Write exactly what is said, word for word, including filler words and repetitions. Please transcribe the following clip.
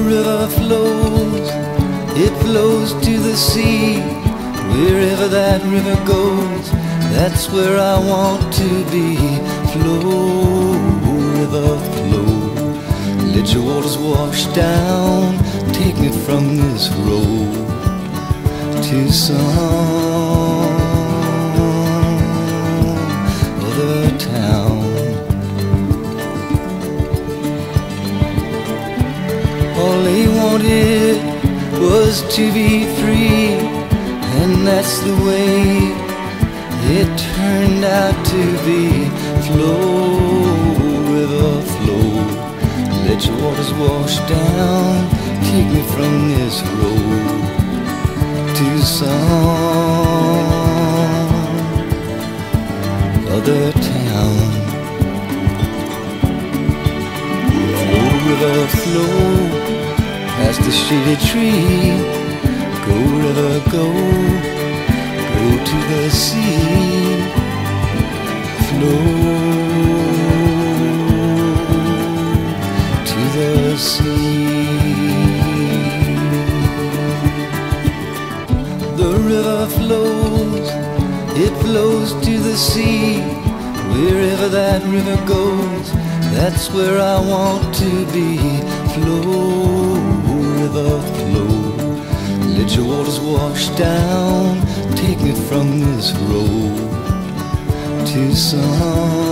river flows, it flows to the sea. Wherever that river goes, that's where I want to be. Flow, river, flow, let your waters wash down. Take me from this road to some other town. All they wanted was to be free, and that's the way it turned out to be. Flow, river, flow, let your waters wash down. Take me from this road to some other town. Flow, river, flow, past the shady tree. Go, river, go, go to the sea. Flow to the sea. The river flows, it flows to the sea. Wherever that river goes, that's where I want to be. Flow, river, flow, let your waters wash down. Take me from this road to some